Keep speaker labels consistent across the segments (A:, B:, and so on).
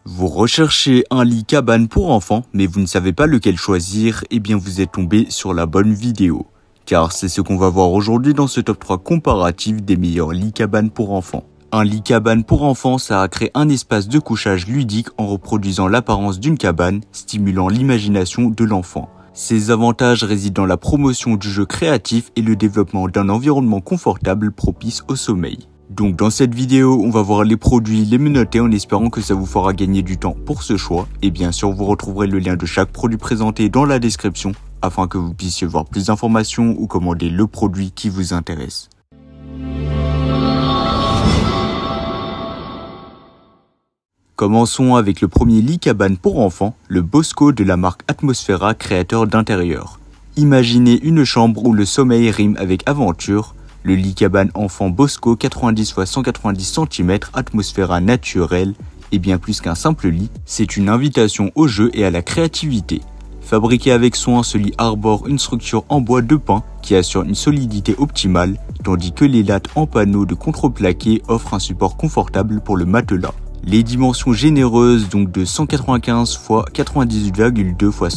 A: Vous recherchez un lit cabane pour enfants, mais vous ne savez pas lequel choisir, eh bien vous êtes tombé sur la bonne vidéo. Car c'est ce qu'on va voir aujourd'hui dans ce top 3 comparatif des meilleurs lits cabane pour enfants. Un lit cabane pour enfants, ça a créé un espace de couchage ludique en reproduisant l'apparence d'une cabane, stimulant l'imagination de l'enfant. Ses avantages résident dans la promotion du jeu créatif et le développement d'un environnement confortable propice au sommeil. Donc dans cette vidéo, on va voir les produits, les menotter en espérant que ça vous fera gagner du temps pour ce choix. Et bien sûr, vous retrouverez le lien de chaque produit présenté dans la description afin que vous puissiez voir plus d'informations ou commander le produit qui vous intéresse. Commençons avec le premier lit cabane pour enfants, le Bosco de la marque Atmosfera, créateur d'intérieur. Imaginez une chambre où le sommeil rime avec aventure. Le lit cabane enfant Bosco 90 x 190 cm Atmosfera naturel est bien plus qu'un simple lit, c'est une invitation au jeu et à la créativité. Fabriqué avec soin, ce lit arbore une structure en bois de pin qui assure une solidité optimale, tandis que les lattes en panneaux de contreplaqué offrent un support confortable pour le matelas. Les dimensions généreuses, donc de 195 x 98,2 x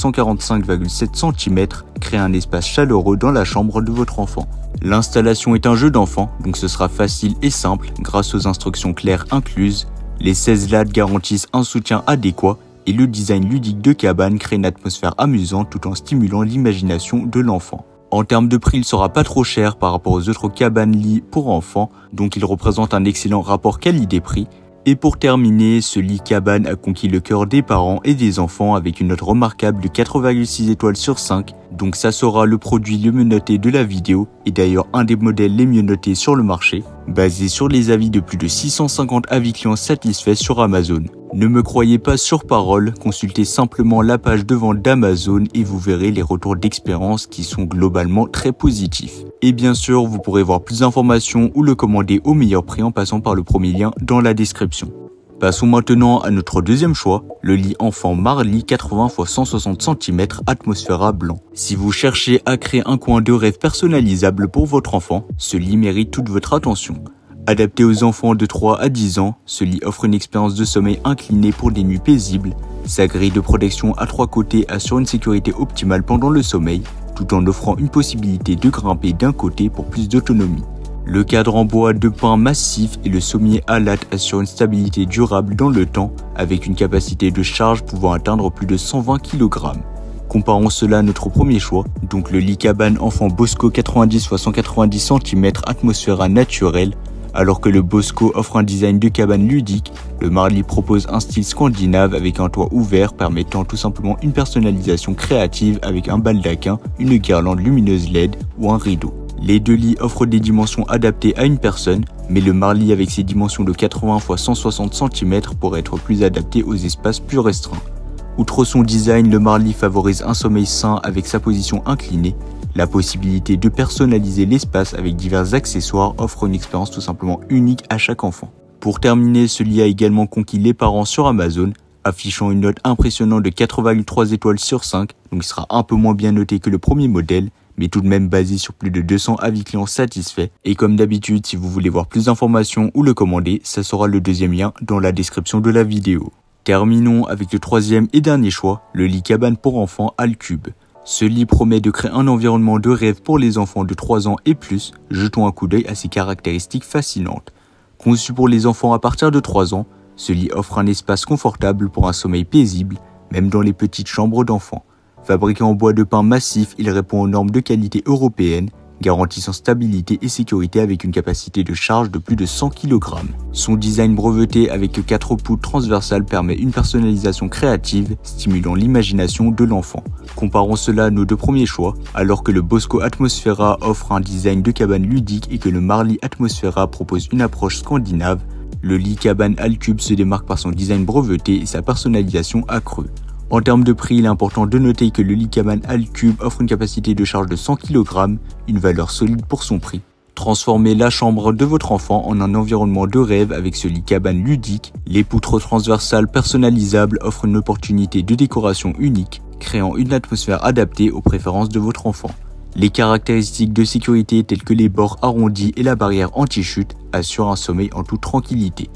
A: 145,7 cm, créent un espace chaleureux dans la chambre de votre enfant. L'installation est un jeu d'enfant, donc ce sera facile et simple grâce aux instructions claires incluses. Les 16 lattes garantissent un soutien adéquat et le design ludique de cabane crée une atmosphère amusante tout en stimulant l'imagination de l'enfant. En termes de prix, il sera pas trop cher par rapport aux autres cabanes lits pour enfants, donc il représente un excellent rapport qualité-prix. Et pour terminer, ce lit cabane a conquis le cœur des parents et des enfants avec une note remarquable de 4,6 étoiles sur 5. Donc ça sera le produit le mieux noté de la vidéo et d'ailleurs un des modèles les mieux notés sur le marché, basé sur les avis de plus de 650 avis clients satisfaits sur Amazon. Ne me croyez pas sur parole, consultez simplement la page de vente d'Amazon et vous verrez les retours d'expérience qui sont globalement très positifs. Et bien sûr, vous pourrez voir plus d'informations ou le commander au meilleur prix en passant par le premier lien dans la description. Passons maintenant à notre deuxième choix, le lit enfant Marly 80 x 160 cm Atmosfera blanc. Si vous cherchez à créer un coin de rêve personnalisable pour votre enfant, ce lit mérite toute votre attention. Adapté aux enfants de 3 à 10 ans, ce lit offre une expérience de sommeil inclinée pour des nuits paisibles. Sa grille de protection à 3 côtés assure une sécurité optimale pendant le sommeil, tout en offrant une possibilité de grimper d'un côté pour plus d'autonomie. Le cadre en bois de pin massif et le sommier à latte assurent une stabilité durable dans le temps, avec une capacité de charge pouvant atteindre plus de 120 kg. Comparons cela à notre premier choix, donc le lit cabane enfant Bosco 90 x 190 cm Atmosfera naturel. Alors que le Bosco offre un design de cabane ludique, le Marly propose un style scandinave avec un toit ouvert permettant tout simplement une personnalisation créative avec un baldaquin, une guirlande lumineuse LED ou un rideau. Les deux lits offrent des dimensions adaptées à une personne, mais le Marly avec ses dimensions de 80 x 160 cm pourrait être plus adapté aux espaces plus restreints. Outre son design, le Marly favorise un sommeil sain avec sa position inclinée. La possibilité de personnaliser l'espace avec divers accessoires offre une expérience tout simplement unique à chaque enfant. Pour terminer, ce lit a également conquis les parents sur Amazon, affichant une note impressionnante de 4,3 étoiles sur 5, donc il sera un peu moins bien noté que le premier modèle, mais tout de même basé sur plus de 200 avis clients satisfaits. Et comme d'habitude, si vous voulez voir plus d'informations ou le commander, ça sera le deuxième lien dans la description de la vidéo. Terminons avec le troisième et dernier choix, le lit cabane pour enfants Alcube. Ce lit promet de créer un environnement de rêve pour les enfants de 3 ans et plus, jetons un coup d'œil à ses caractéristiques fascinantes. Conçu pour les enfants à partir de 3 ans, ce lit offre un espace confortable pour un sommeil paisible, même dans les petites chambres d'enfants. Fabriqué en bois de pin massif, il répond aux normes de qualité européennes, garantissant stabilité et sécurité avec une capacité de charge de plus de 100 kg. Son design breveté avec 4 poutres transversales permet une personnalisation créative, stimulant l'imagination de l'enfant. Comparons cela à nos deux premiers choix, alors que le Bosco Atmosfera offre un design de cabane ludique et que le Marly Atmosfera propose une approche scandinave, le lit cabane Alcube se démarque par son design breveté et sa personnalisation accrue. En termes de prix, il est important de noter que le lit cabane Alcube offre une capacité de charge de 100 kg, une valeur solide pour son prix. Transformez la chambre de votre enfant en un environnement de rêve avec ce lit cabane ludique. Les poutres transversales personnalisables offrent une opportunité de décoration unique, créant une atmosphère adaptée aux préférences de votre enfant. Les caractéristiques de sécurité telles que les bords arrondis et la barrière anti-chute assurent un sommeil en toute tranquillité.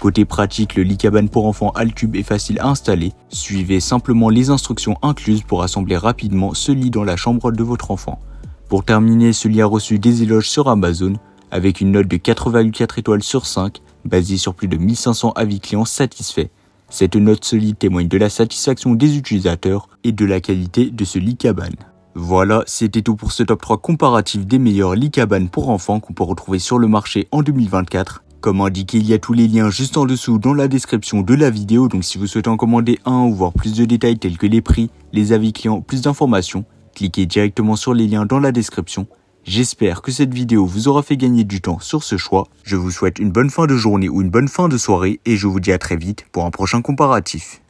A: Côté pratique, le lit cabane pour enfants Altube est facile à installer. Suivez simplement les instructions incluses pour assembler rapidement ce lit dans la chambre de votre enfant. Pour terminer, ce lit a reçu des éloges sur Amazon avec une note de 4,4 étoiles sur 5, basée sur plus de 1500 avis clients satisfaits. Cette note solide témoigne de la satisfaction des utilisateurs et de la qualité de ce lit cabane. Voilà, c'était tout pour ce top 3 comparatif des meilleurs lits cabane pour enfants qu'on peut retrouver sur le marché en 2024. Comme indiqué, il y a tous les liens juste en dessous dans la description de la vidéo, donc si vous souhaitez en commander un ou voir plus de détails tels que les prix, les avis clients, plus d'informations, cliquez directement sur les liens dans la description. J'espère que cette vidéo vous aura fait gagner du temps sur ce choix. Je vous souhaite une bonne fin de journée ou une bonne fin de soirée et je vous dis à très vite pour un prochain comparatif.